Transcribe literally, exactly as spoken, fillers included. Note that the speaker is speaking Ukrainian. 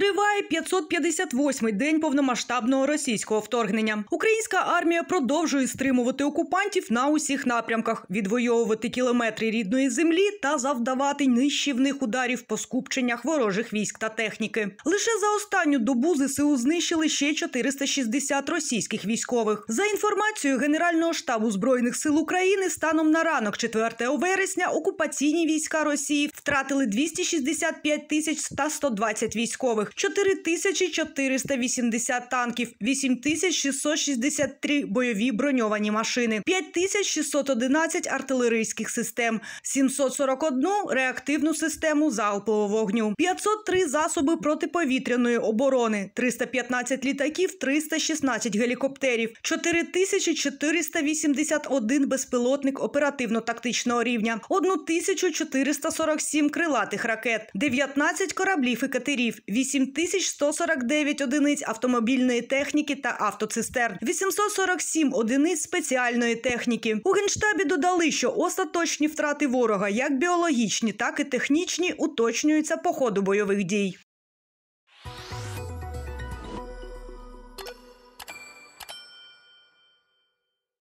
Триває п'ятсот п'ятдесят восьмий день повномасштабного російського вторгнення. Українська армія продовжує стримувати окупантів на усіх напрямках, відвоювати кілометри рідної землі та завдавати нищівних ударів по скупченнях ворожих військ та техніки. Лише за останню добу ЗСУ знищили ще чотириста шістдесят російських військових. За інформацією Генерального штабу Збройних сил України, станом на ранок четвертого вересня окупаційні війська Росії втратили двісті шістдесят п'ять тисяч сто двадцять військових, чотири тисячі чотириста вісімдесят танків, вісім тисяч шістсот шістдесят три бойові броньовані машини, п'ять тисяч шістсот одинадцять артилерійських систем, сімсот сорок одну реактивну систему залпового вогню, п'ятсот три засоби протиповітряної оборони, триста п'ятнадцять літаків, триста шістнадцять гелікоптерів, чотири тисячі чотириста вісімдесят один безпілотник оперативно-тактичного рівня, тисячу чотириста сорок сім крилатих ракет, дев'ятнадцять кораблів і катерів, вісім тисяч сто сорок дев'ять одиниць автомобільної техніки та автоцистерн, вісімсот сорок сім одиниць спеціальної техніки. У Генштабі додали, що остаточні втрати ворога, як біологічні, так і технічні, уточнюються по ходу бойових дій.